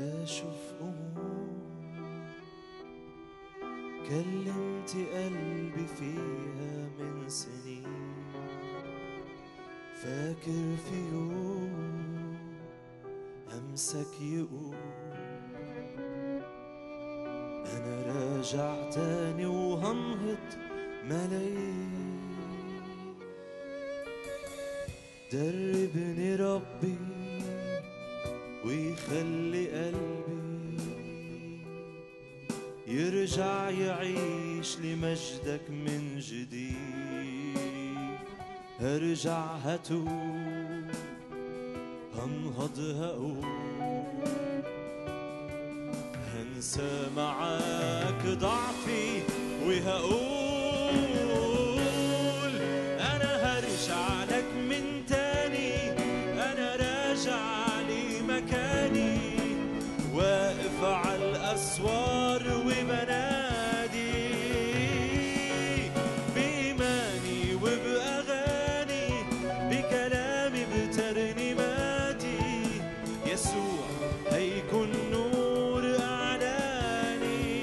بشوف أمور كلمت قلبي فيها من سنين، فاكر في يوم همسك يقول أنا راجع تاني وهنهض ملايين. دربني ربي ويخلي قلبي يرجع يعيش لمجدك من جديد. هرجع هتوب هنهض هقول هنسى معاك ضعفي وهقول أنا هرجع لك من تاني. أنا راجع لمكاني واقف على الأسوار وبنادي بإيماني وبأغاني بكلامي بترنيماتي. يسوع هيكون نور أعلاني.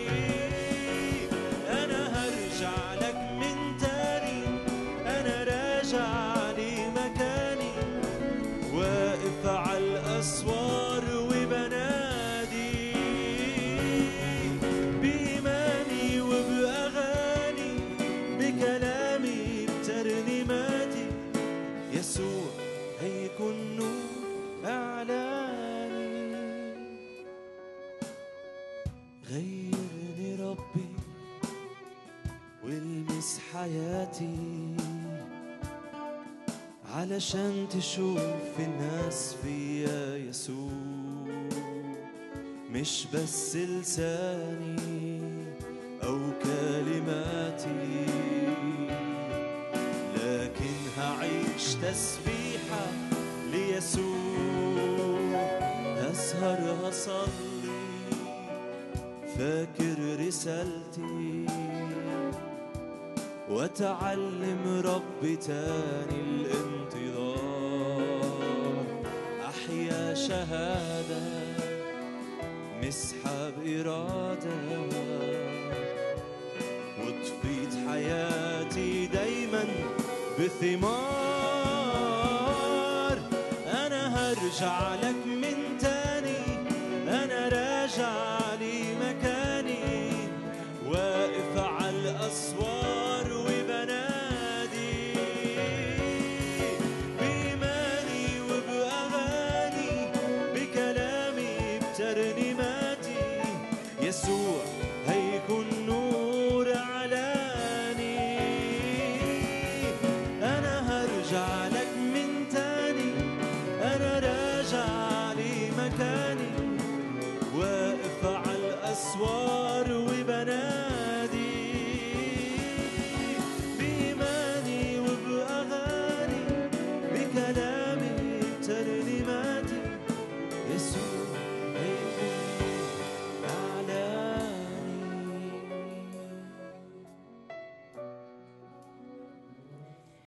أنا هرجع لك من تاني. أنا راجع لمكاني واقف على الأسوار وبنادي بإيماني وبأغاني بكلامي بترنيماتي. يسوع هيكون نور أعلاني. غيرني ربي والمس حياتي علشان تشوف الناس فيا يسوع، مش بس لساني أو كلماتي، لكن هعيش تسبيحة ليسوع. هسهر هصلي فاكر رسالتي واتعلم ربي تاني الانتظار. احيا شهادة مسحة بإرادة وتفيض حياتي دايما بثمار. انا هرجع لك من تاني. انا راجع